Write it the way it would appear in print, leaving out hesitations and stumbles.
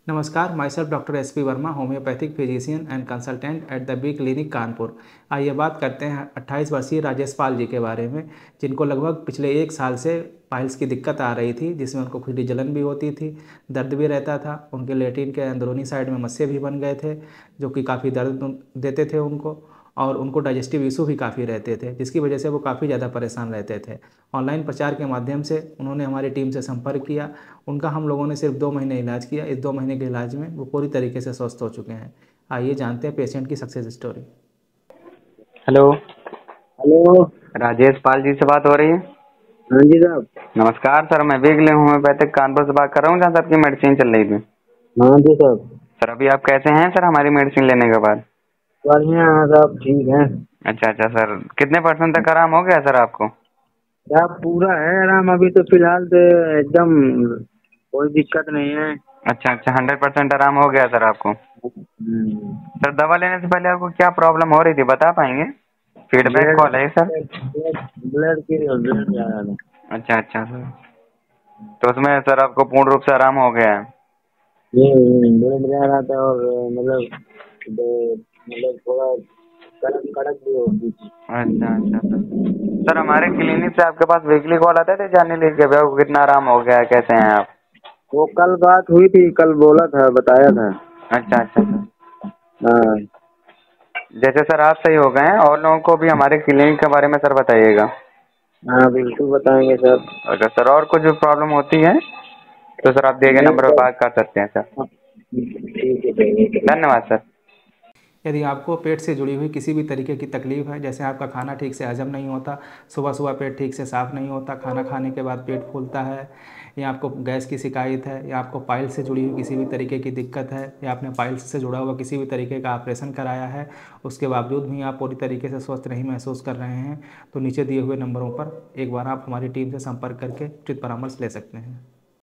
नमस्कार, my self doctor SP Verma, homeopathic physician and consultant at the B clinic Kanpur. आइए बात करते हैं 28 वर्षीय राजेश पाल जी के बारे में, जिनको लगभग पिछले 1 साल से पाइल्स की दिक्कत आ रही थी, जिसमें उनको खुजली जलन भी होती थी, दर्द भी रहता था। उनके लेट्रिन के अंदरूनी साइड में मस्से भी बन गए थे, जो कि काफ़ी दर्द देते थे उनको, और उनको डाइजेस्टिव इशू भी काफ़ी रहते थे, जिसकी वजह से वो काफ़ी ज़्यादा परेशान रहते थे। ऑनलाइन प्रचार के माध्यम से उन्होंने हमारी टीम से संपर्क किया। उनका हम लोगों ने सिर्फ 2 महीने इलाज किया। इस 2 महीने के इलाज में वो पूरी तरीके से स्वस्थ हो चुके हैं। आइए जानते हैं पेशेंट की success story. Hello. Hello. Rajesh Pal ji से बात हो रही है? हाँ जी साहब। नमस्कार सर, मैं बीगले होम्योपैथिक कानपुर से बात कर रहा हूँ, जहाँ सबकी मेडिसिन चल रही थी। हाँ जी साहब। सर अभी आप कैसे हैं सर, हमारी मेडिसिन लेने के बाद? बढ़िया है साहब, ठीक है। अच्छा अच्छा सर, कितने % तक आराम हो गया सर आपको? साहब पूरा है आराम, अभी तो फिलहाल तो एकदम कोई दिक्कत नहीं है। अच्छा अच्छा, 100% आराम हो गया सर आपको? सर दवा लेने से पहले आपको क्या प्रॉब्लम हो रही थी, बता पाएंगे? फीडबैक ब्लड कॉल है सर। ब्लड जा रहा है। अच्छा अच्छा सर, तो उसमें सर आपको पूर्ण रूप से आराम हो गया है? ये ब्लड जा रहा था और मतलब थोड़ा कड़क कड़क भी होती थी। अच्छा अच्छा सर। सर हमारे क्लिनिक से आपके पास वीकली कॉल आते थे जानने लिए कि अभी आपको कितना आराम हो गया है, कैसे हैं आप? वो कल बात हुई थी, कल बोला था, बताया था। अच्छा अच्छा सर, हाँ। जैसे सर आप सही हो गए हैं और लोगों को भी हमारे क्लिनिक के बारे में सर बताइएगा। हाँ बिल्कुल बताएंगे सर। अगर सर और कुछ भी प्रॉब्लम होती है तो सर आप दिए गए नहीं नंबर पर सर। बात कर सकते हैं सर। ठीक है सर। धन्यवाद सर। यदि आपको पेट से जुड़ी हुई किसी भी तरीके की तकलीफ है, जैसे आपका खाना ठीक से हजम नहीं होता, सुबह सुबह पेट ठीक से साफ़ नहीं होता, खाना खाने के बाद पेट फूलता है, या आपको गैस की शिकायत है, या आपको पाइल्स से जुड़ी हुई किसी भी तरीके की दिक्कत है, या आपने पाइल्स से जुड़ा हुआ किसी भी तरीके का ऑपरेशन कराया है, उसके बावजूद भी आप पूरी तरीके से स्वस्थ नहीं महसूस कर रहे हैं, तो नीचे दिए हुए नंबरों पर एक बार आप हमारी टीम से संपर्क करके उचित परामर्श ले सकते हैं।